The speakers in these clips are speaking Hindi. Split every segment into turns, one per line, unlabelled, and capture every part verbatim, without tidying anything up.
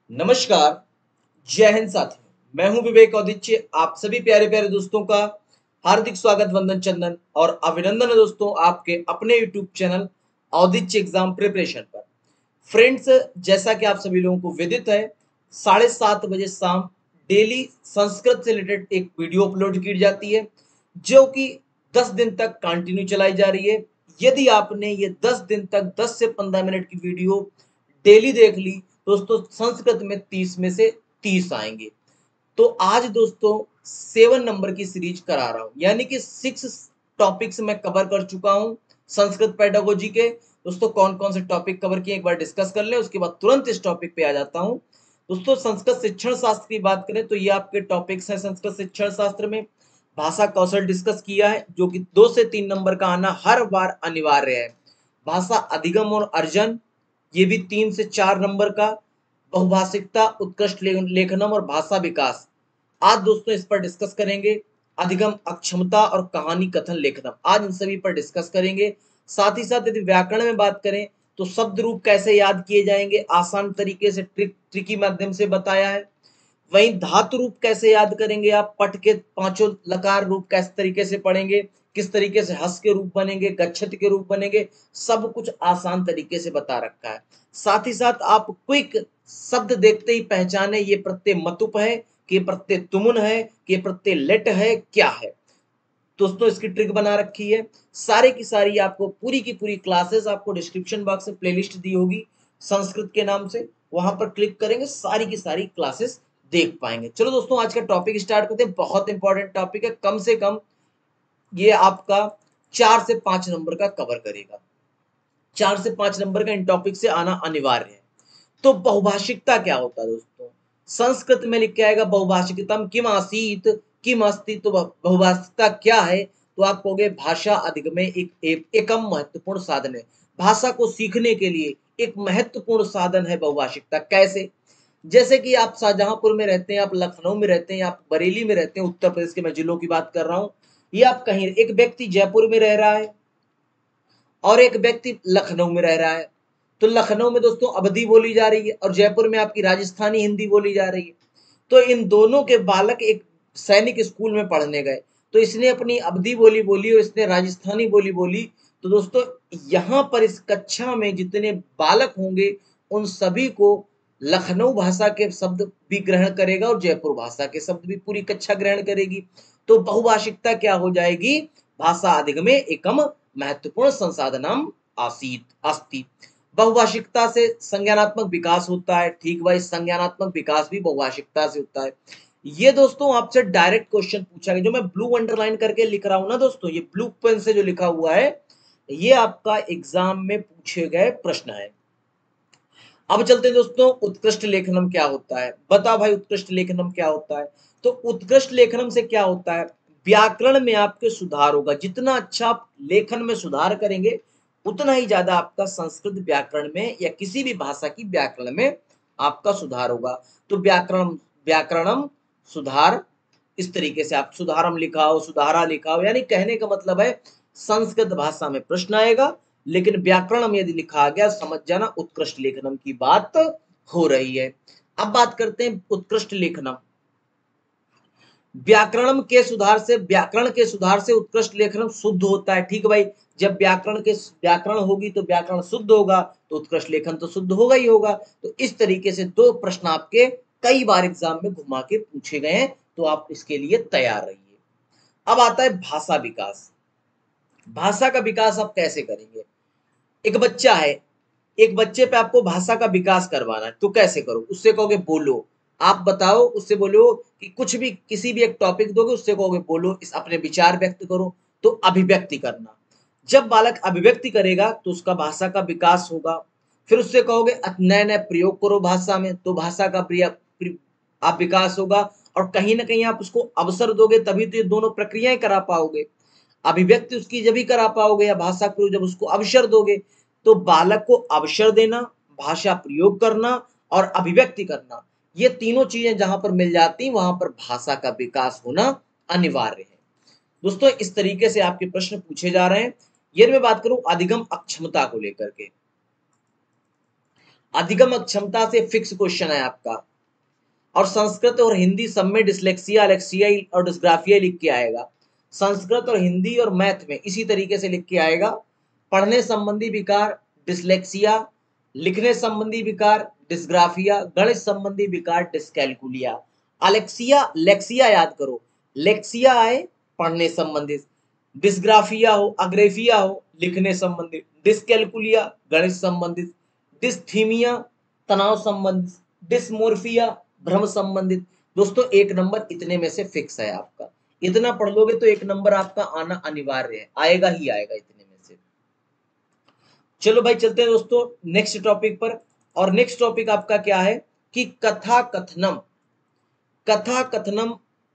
नमस्कार, जय हिंद साथियों। मैं हूं विवेक औदिच्य। आप सभी प्यारे प्यारे दोस्तों का हार्दिक स्वागत, वंदन, चंदन और अभिनंदन है दोस्तों आपके अपने YouTube channel Audichya exam preparation पर। फ्रेंड्स, जैसा कि आप सभी लोगों को विदित है, साढ़े सात बजे शाम डेली संस्कृत से रिलेटेड एक वीडियो अपलोड की जाती है, जो कि दस दिन तक कंटिन्यू चलाई जा रही है। यदि आपने ये दस दिन तक दस से पंद्रह मिनट की वीडियो डेली देख ली दोस्तों, संस्कृत में तीस में से तीस आएंगे। तो आज दोस्तों सेवन नंबर की सीरीज करा रहा हूं, यानी कि सिक्स टॉपिक्स मैं कवर कर चुका हूं संस्कृत पेडागोजी के। दोस्तों कौन कौन से टॉपिक कवर किए एक बार डिस्कस कर ले, उसके बाद तुरंत इस टॉपिक पे आ जाता हूं। दोस्तों संस्कृत शिक्षण शास्त्र की बात करें तो ये आपके टॉपिक्स हैं। संस्कृत शिक्षण शास्त्र में भाषा कौशल डिस्कस किया है, जो कि दो से तीन नंबर का आना हर बार अनिवार्य है। भाषा अधिगम और अर्जन, ये भी तीन से चार नंबर का। बहुभाषिकता, उत्कृष्ट लेखनम और भाषा विकास, आज दोस्तों इस पर डिस्कस करेंगे। अधिगम, अक्षमता और कहानी कथन लेखनम, आज इन सभी पर डिस्कस करेंगे। साथ ही साथ यदि व्याकरण में बात करें तो शब्द रूप कैसे याद किए जाएंगे, आसान तरीके से, ट्रिक ट्रिकी माध्यम से बताया है। वहीं धातु रूप कैसे याद करेंगे आप, पट के पांचों लकार रूप किस तरीके से पढ़ेंगे, किस तरीके से हस के रूप बनेंगे, गच्छत के रूप बनेंगे, सब कुछ आसान तरीके से बता रखा है। साथ ही साथ आप क्विक शब्द देखते ही पहचाने ये प्रत्यय मतुप है, कि प्रत्यय तुमुन है, कि प्रत्यय लेट है, क्या है। दोस्तों इसकी ट्रिक बना रखी है। सारी की सारी आपको पूरी की पूरी क्लासेस आपको डिस्क्रिप्शन बॉक्स में प्लेलिस्ट दी होगी संस्कृत के नाम से, वहां पर क्लिक करेंगे सारी की सारी क्लासेस देख पाएंगे। चलो दोस्तों आज का टॉपिक स्टार्ट करते हैं। बहुत इंपॉर्टेंट टॉपिक है, कम से कम ये आपका चार से पांच नंबर का कवर करेगा। चार से पांच नंबर का इन टॉपिक से आना अनिवार्य है। तो बहुभाषिकता क्या होता है दोस्तों, संस्कृत में लिख के आएगा बहुभाषिकतम किम आसीत किम अस्ति। तो बहुभाषिकता क्या है, तो आप कहोगे भाषा अधिगम एक, एक एकम महत्वपूर्ण साधन है। भाषा को सीखने के लिए एक महत्वपूर्ण साधन है बहुभाषिकता। कैसे, जैसे कि आप शाहजहांपुर में रहते हैं, आप लखनऊ में रहते हैं, आप बरेली में रहते हैं, उत्तर प्रदेश के मैं जिलों की बात कर रहा हूं, ये आप कहीं, एक व्यक्ति जयपुर में रह रहा है और एक व्यक्ति लखनऊ में रह रहा है। तो लखनऊ में दोस्तों अवधी बोली जा रही है और जयपुर में आपकी राजस्थानी हिंदी बोली जा रही है। तो इन दोनों के बालक एक सैनिक स्कूल में पढ़ने गए, तो इसने अपनी अवधी बोली बोली और इसने राजस्थानी बोली बोली। तो दोस्तों यहाँ पर इस कक्षा में जितने बालक होंगे उन सभी को लखनऊ भाषा के शब्द भी ग्रहण करेगा और जयपुर भाषा के शब्द भी पूरी कक्षा ग्रहण करेगी। तो बहुभाषिकता क्या हो जाएगी, भाषा अधिगमे एकम महत्वपूर्ण संसाधनम आसीत अस्ति। बहुभाषिकता से संज्ञानात्मक विकास होता है, ठीक भाई, संज्ञानात्मक विकास भी बहुभाषिकता से होता है। ये दोस्तों आपसे डायरेक्ट क्वेश्चन पूछा गया, जो मैं ब्लू अंडरलाइन करके लिख रहा हूं ना दोस्तों, ये ब्लू पेन से जो लिखा हुआ है, ये आपका एग्जाम में पूछे गए प्रश्न है। अब चलते हैं दोस्तों, उत्कृष्ट लेखनम क्या होता है। बता भाई उत्कृष्ट लेखनम क्या होता है। तो उत्कृष्ट लेखनम से क्या होता है, व्याकरण में आपके सुधार होगा। जितना अच्छा आप लेखन में सुधार करेंगे उतना ही ज्यादा आपका संस्कृत व्याकरण में या किसी भी भाषा की व्याकरण में आपका सुधार होगा। तो व्याकरण व्याकरणम सुधार, इस तरीके से आप सुधारम लिखा हो, सुधारा लिखा हो, यानी कहने का मतलब है संस्कृत भाषा में प्रश्न आएगा, लेकिन व्याकरण में यदि लिखा गया समझ जाना उत्कृष्ट लेखनम की बात हो रही है। अब बात करते हैं उत्कृष्ट लेखनम। व्याकरण के सुधार से व्याकरण के सुधार से उत्कृष्ट लेखनम शुद्ध होता है, ठीक भाई। जब व्याकरण के व्याकरण होगी तो व्याकरण शुद्ध होगा, तो उत्कृष्ट लेखन तो शुद्ध होगा ही होगा। तो इस तरीके से दो प्रश्न आपके कई बार एग्जाम में घुमा के पूछे गए हैं, तो आप इसके लिए तैयार रहिए। अब आता है भाषा विकास। भाषा का विकास आप कैसे करेंगे। एक बच्चा है, एक बच्चे पे आपको भाषा का विकास करवाना है, तो कैसे करो, उससे कहोगे बोलो। आप बताओ, उससे बोलो कि कुछ भी, किसी भी एक टॉपिक दोगे, उससे कहोगे बोलो, इस अपने विचार व्यक्त करो। तो अभिव्यक्ति करना, जब बालक अभिव्यक्ति करेगा तो उसका भाषा का विकास होगा। फिर उससे कहोगे नए नए प्रयोग करो भाषा में, तो भाषा का प्रिय आप विकास होगा। और कहीं ना कहीं आप उसको अवसर दोगे, तभी तो ये दोनों प्रक्रियाएं करा पाओगे। अभिव्यक्ति उसकी जब भी करा पाओगे, या भाषा प्रयोग जब उसको अवसर दोगे। तो बालक को अवसर देना, भाषा प्रयोग करना और अभिव्यक्ति करना, ये तीनों चीजें जहां पर मिल जाती हैं वहां पर भाषा का विकास होना अनिवार्य है। दोस्तों इस तरीके से आपके प्रश्न पूछे जा रहे हैं। यदि मैं बात करूं अधिगम अक्षमता को लेकर के, अधिगम क्षमता से फिक्स क्वेश्चन है आपका। और संस्कृत और हिंदी सब में डिसलेक्सिया, अलेक्सिया और डिस्ग्राफिया लिख के आएगा। संस्कृत और हिंदी और मैथ में इसी तरीके से लिख के आएगा। पढ़ने संबंधी विकार डिसलेक्सिया, लिखने संबंधी विकार डिस्ग्राफिया, गणित संबंधी विकार डिस्कैलकुलिया। अलेक्सिया लेक्सिया याद करो, लेक्सिया आए पढ़ने संबंधित, डिस्ग्राफिया हो अग्रेफिया हो लिखने संबंधित, डिस्कैलकुलिया गणित संबंधित, डिस्थीमिया तनाव संबंधित, डिस्मोर्फिया भ्रम संबंधित। दोस्तों एक नंबर इतने में से फिक्स है आपका, इतना पढ़ लोगे तो एक नंबर आपका आना अनिवार्य है, आएगा ही आएगा इतने में से। चलो भाई चलते हैं दोस्तों नेक्स्ट टॉपिक पर। और नेक्स्ट टॉपिक आपका क्या है कि कथा कथनम। कथा कथनम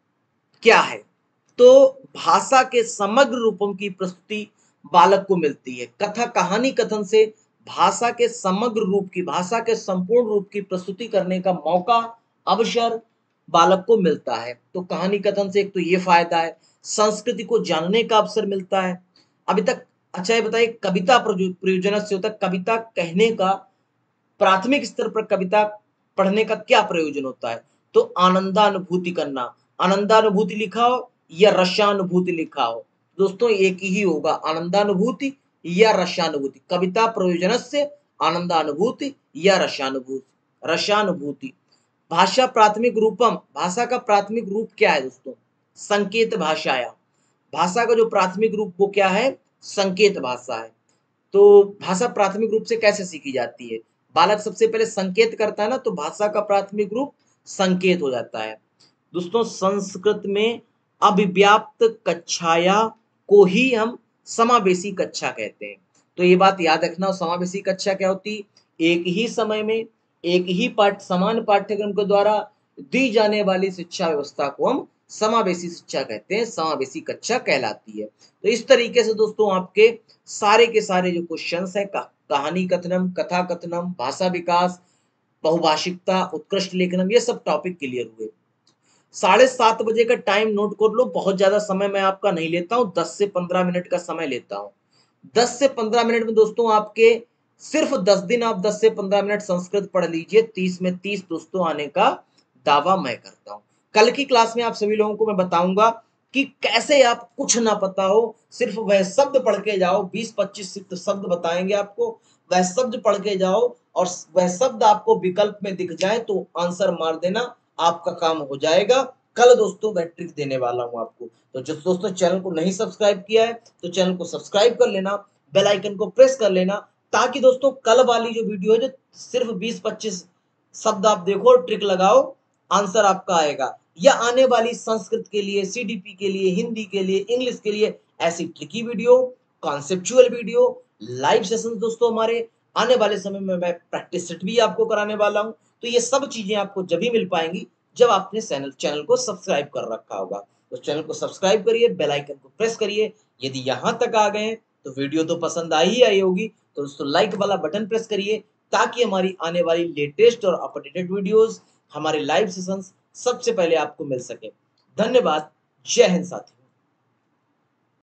क्या है? तो भाषा के समग्र रूपों की प्रस्तुति बालक को मिलती है। कथा कहानी कथन से भाषा के समग्र रूप की, भाषा के संपूर्ण रूप की प्रस्तुति करने का मौका, अवसर बालक को मिलता है। तो कहानी कथन से एक तो ये फायदा है, संस्कृति को जानने का अवसर मिलता है। अभी तक अच्छा ये बताइए, कविता प्रयोजन से होता है, कविता कहने का प्राथमिक स्तर पर कविता पढ़ने का क्या प्रयोजन होता है? तो आनंदानुभूति करना। आनंदानुभूति लिखा हो या रसानुभूति लिखा हो, दोस्तों एक ही होगा, आनंदानुभूति या रसानुभूति। कविता प्रयोजन से आनंदानुभूति या रसानुभूति, रसानुभूति। भाषा प्राथमिक रूपम, भाषा का प्राथमिक रूप क्या है दोस्तों? संकेत भाषाया। भाषा का जो प्राथमिक रूप वो क्या है? संकेत भाषा है। तो भाषा प्राथमिक रूप से कैसे सीखी जाती है? बालक सबसे पहले संकेत करता है ना, तो भाषा का प्राथमिक रूप संकेत हो जाता है। दोस्तों संस्कृत में अभिव्याप्त कक्षाया को ही हम समावेशी कक्षा कहते हैं। तो ये बात याद रखना, समावेशी कक्षा क्या होती? एक ही समय में एक ही पाठ समान पाठ्यक्रम के द्वारा दी जाने वाली शिक्षा व्यवस्था को हम समावेशी शिक्षा कहते हैं, समावेशी कक्षा कहलाती है। तो इस तरीके से दोस्तों आपके सारे के सारे जो क्वेश्चंस हैं, कहानी कथनम, कथा कथनम, भाषा विकास, बहुभाषिकता, उत्कृष्ट लेखनम, ये सब टॉपिक क्लियर हुए। साढ़े सात बजे का टाइम नोट कर लो, बहुत ज्यादा समय मैं आपका नहीं लेता हूँ, दस से पंद्रह मिनट का समय लेता हूँ। दस से पंद्रह मिनट में दोस्तों आपके सिर्फ दस दिन आप दस से पंद्रह मिनट संस्कृत पढ़ लीजिए, तीस में तीस दोस्तों आने का दावा मैं करता हूँ। कल की क्लास में आप सभी लोगों को मैं बताऊंगा कि कैसे आप कुछ ना पता हो, सिर्फ वह शब्द पढ़ के जाओ, बीस पच्चीस शब्द बताएंगे आपको, वह शब्द पढ़ के जाओ और वह शब्द आपको विकल्प में दिख जाए तो आंसर मार देना, आपका काम हो जाएगा। कल दोस्तों मैं ट्रिक देने वाला हूं आपको। तो जो दोस्तों चैनल को नहीं सब्सक्राइब किया है तो चैनल को सब्सक्राइब कर लेना, बेल आइकन को प्रेस कर लेना, ताकि दोस्तों कल वाली जो वीडियो है जो सिर्फ बीस पच्चीस शब्द आप देखो, ट्रिक लगाओ, आंसर आपका आएगा। या आने वाली संस्कृत के लिए, सीडीपी के लिए, हिंदी के लिए, इंग्लिश के लिए ऐसी tricky video, conceptual video, live session दोस्तों हमारे आने वाले समय में मैं प्रैक्टिस सेट भी आपको कराने वाला हूं। तो ये सब चीजें आपको जब ही मिल पाएंगी जब आपने चैनल चैनल को सब्सक्राइब कर रखा होगा। तो चैनल को सब्सक्राइब करिए, बेल आइकन को प्रेस करिए। यदि यहां तक आ गए तो वीडियो तो पसंद आई ही आई होगी, तो दोस्तों लाइक वाला बटन प्रेस करिए, ताकि हमारी आने वाली लेटेस्ट और अपडेटेड वीडियोस, हमारे लाइव सेशंस सबसे पहले आपको मिल सके। धन्यवाद। जय हिंद साथियों।